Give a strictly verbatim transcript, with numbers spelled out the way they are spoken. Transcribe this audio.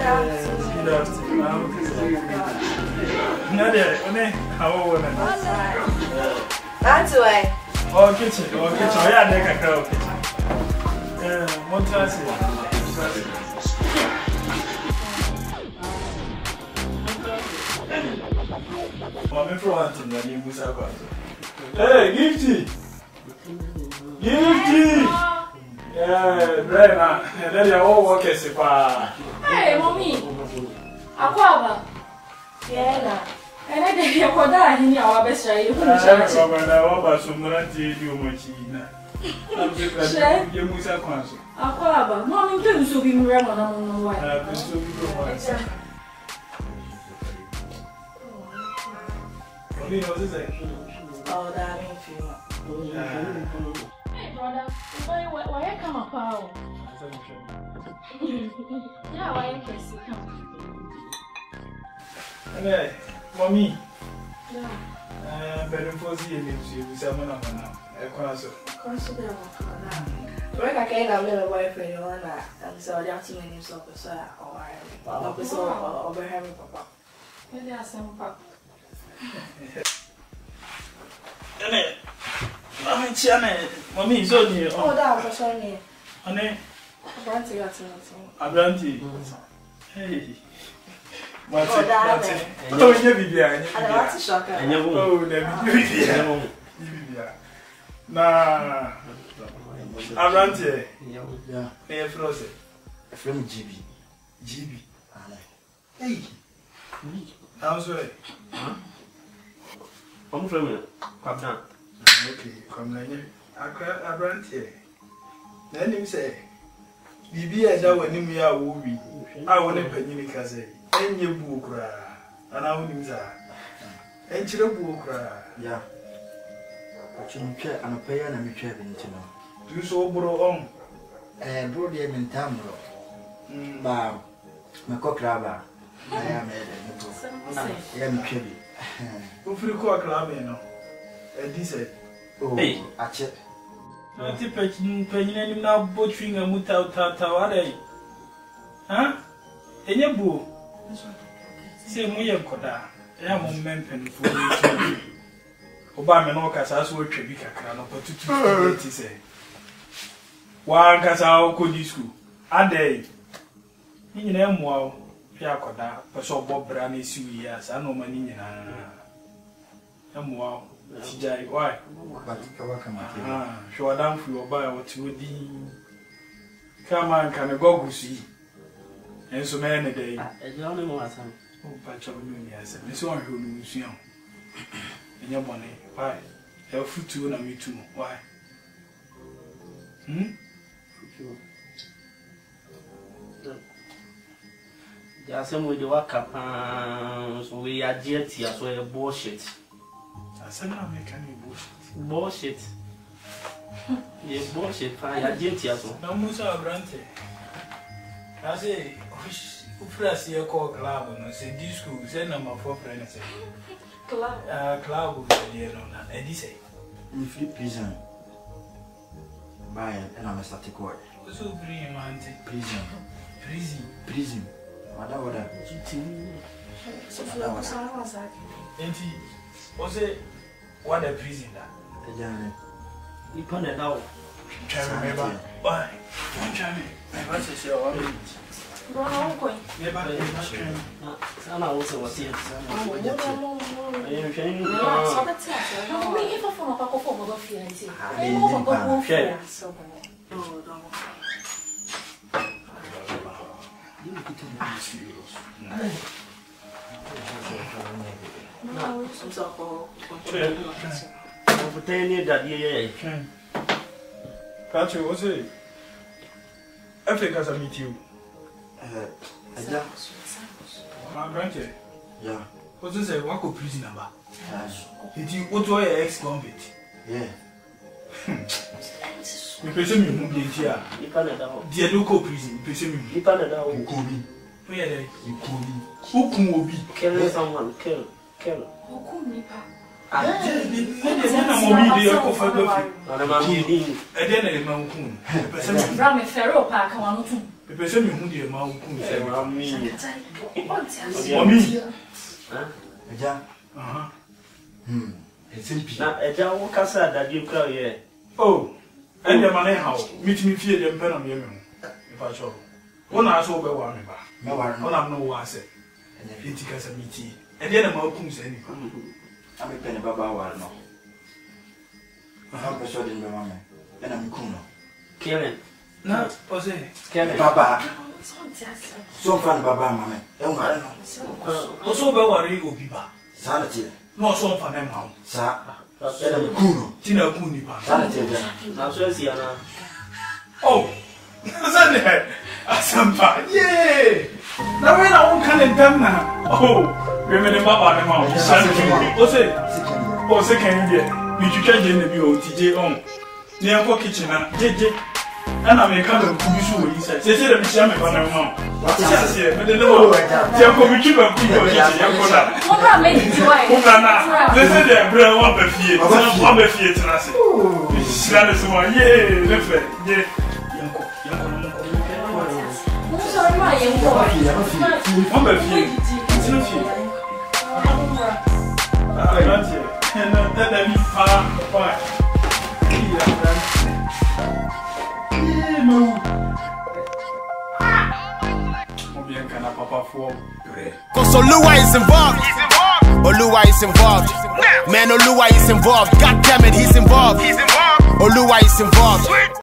Good afternoon. Nadia, how are you? That's why. Oh, kitchen, oh, kitchen. Yeah, they can go kitchen. Yeah, what do I say? Mommy, for one thing, that you must have got. Hey, Gifty! Gifty! Yeah, right now. And then you're all working. Hey, mommy. Aquaba. Yeah, and I didn't hear what I in your best way. You couldn't share it. I'm about some ranty, you much. You must have conscious. Aquaba, mommy, do so be around on why. I've been so good. Oh, that ain't you. Hey, brother, why why come up? Yeah, why you can see come. Hey, mommy. Yeah. Uh, better for the you someone now. I console. Consider what I can't have a boyfriend, you want that. And so that's too many so or over having papa. Maybe I some pop. I'm China, mommy is only. Oh, that was only. Honey, Brandy got to a brandy. Hey, what's it? Oh, you be behind. I want to shock her. Oh, let me be behind. Nah, a brandy. Yeah, hey, frozen. From G B. G B. Hey, how's it? I'm from Gabnaa. Okay, come now. I cry a brandy. Then him say, Bibi, I don't want him here. Wooby. I want a penny case. And you book, and I wouldn't say, and you book. Yeah. But you care and a pair and a traveling to know. Do so, bro. On and brought him in Tamro. Bow, my cock rubber. I am a young chubby. Who free cock rabbit, no? And he said, Oh, hey, Adjei. I tip a penny now butchering a muta tata. Huh? And your boo. Say, Moya Coda. I am a man penny for you. Obama no casas work a big crown of two say. One casa could you school? Adjei. In them, wow, Piacoda, Paso Bob Brani Suias, I know my Nina. I'm wow. Adjei, why? Ah, show down for your buy what you would come on, can a go see. And so many day. Oh, patch of me, yes, and this one who knows you. In your money, why? Your foot too, and me too, why? Hmm? There are some with the work up, so we are guilty as well bullshit. I said, I'm making bullshit. Bullshit. Yeah, bullshit. I are guilty as well. No, Musa Brante. I say, who first year call club and say, this school, send number four friends. Club. Uh, club, and he say, if you prison, buy and I'm a static word. So bring him, auntie. Prison, Prison, prison. What are that? So, for the was that. And he was it what a prison that? You put it out. Try to remember. Why? Try me. What's the show? Brown coin. Never, never. Sana also was here. I am trying to me if I phone up a couple of fiancé. I am over go share. So, oh, don't. You get to serious. No, I'm so for ten years that year. Catch you, what's it? Africa's a meet you. Uh, yeah. My grandchild. Yeah. What's this? What could prison number? Did you go to your ex convict? Yeah. You presume you moved in here. You can't know. Dear local prison, you presume you can't know. You could be. Where are you? Could be. Who can be? Kill someone, kill, kill. Who could be? Ah, the man I'm going to go for the I'm a meeting. And then I'm going to Ram Ferro Park, one or two. The person who did a mouth. Mommy. Mommy. Adjei. Uh-huh. Hmm. It's in Now, Adjei, what can say that you cry here? Oh, and the man how meet me fear them pen on you. If I show. One I saw by one. No one. One I'm no one said. And if you take us a meeting. And then a mouth comes any. I'm a penny baba one. No. I'm persuading my mamma. And I'm cool. Killing. No, was it? Killing. Baba. So fun, Baba, mamma. Oh, I don't know. Also, by what you go be back. Sanity. No song for them now. Sir. And I'm cool. Tina Cooney. Sanity. Now, so is Yana. Oh, Sunday. Asampa. Yay! Now, when I won't come and come now. Oh, remember Baba and Mount. What's it? What's it? Can you get? We should change in the view T J on. Near for kitchen, J J. And I may come and put you through. He said, "Say that we shall make one of them." What's it? But the no, they're going to keep up people. What I made it to why? They said they're brown one by feet. One by feet. And I said, "This is one. Yay, left it. Yeah, Yanko, Yanko. Who's our my young boy? One by feet. It's not you. I got you. And then we far apart. Yeah, no. Cause Oluwa is involved. Oluwa is involved. Man, Oluwa is involved. God damn it, he's involved. Oluwa is involved.